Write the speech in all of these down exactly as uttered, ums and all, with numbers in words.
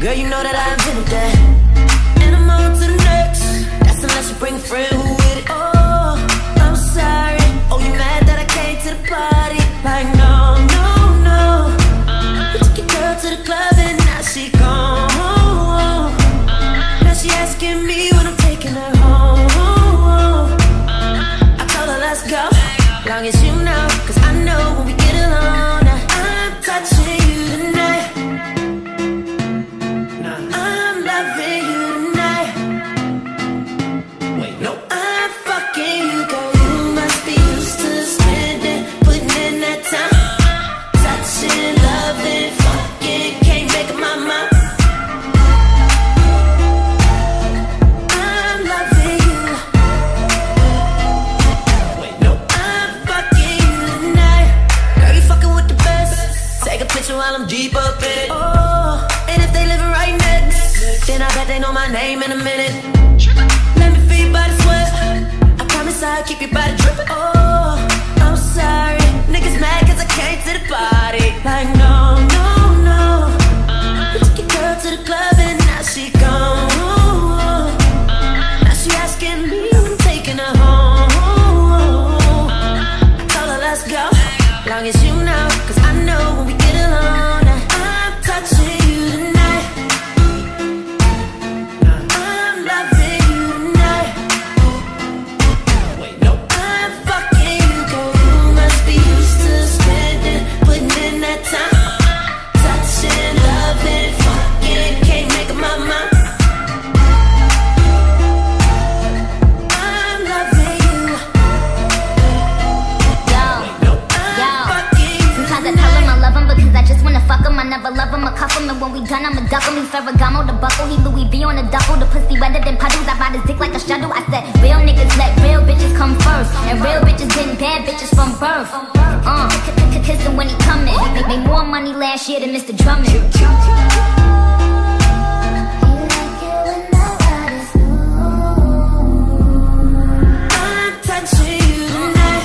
Girl, you know that I invented that. And I'm on to the next. That's unless you bring a friend who with it. Oh, I'm sorry. Oh, you mad that I came to the party? Like, no, no, no. You took your girl to the club and now she gone. Now she asking me when I'm taking her home. I told her let's go, long as you know, cause I know when we get alone. I'm touching you tonight. I'm loving you tonight. Wait, no, I'm fucking you, girl. You must be used to spending, putting in that time. Touching, loving, fucking, can't make up my mind. I'm loving you. Wait, no, I'm fucking you tonight. Girl, you fucking with the best. Take a picture while I'm deep up in it. Oh, and if they living right next, then I bet they know my name in a minute. Let me feel your body sweat. I promise I'll keep your body dripping. Oh, I'm sorry. Niggas mad cause I came to the party. Like, no, no, no. You took your girl to the club and now she gone. Now she asking me when I'm taking her home. I told her let's go, long as you know, cause I know when we get alone. I'm touching you tonight. I'm loving you tonight. Wait, no, I'm fucking you, girl. You must be used to spending, putting in that time. Touching, loving, fucking, can't make up my mind. I'm loving you. Yo, No, yo. I'm fucking you Sometimes I tell him I love him because I just wanna fuck him. I never love him, I cuff him, and when we done, I'ma duck him. He Ferragamo the buckle, he Louis V on the duffel. The pussy wetter than puddles, I ride his dick like a shuttle. I said, real niggas let real bitches come first, and real bitches been bad bitches from birth. Uh, kiss him when he coming. Make, make more money last year than Mister Drummond. I'm touching you tonight.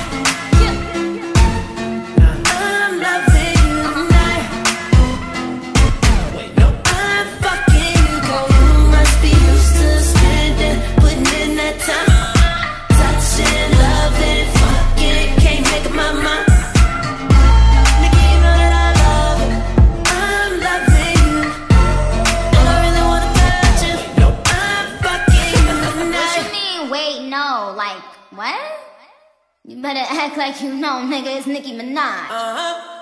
I'm loving you tonight. Wait, no, I'm fucking you, girl. You must be used to spending, putting in that time. Touching, loving, fucking, can't make up my mind. Nicki, you know that I love it. I'm loving you, and I really wanna touch you. No, I'm fucking you What tonight. you mean, wait, no, like, what? You better act like you know, nigga, it's Nicki Minaj. Uh-huh.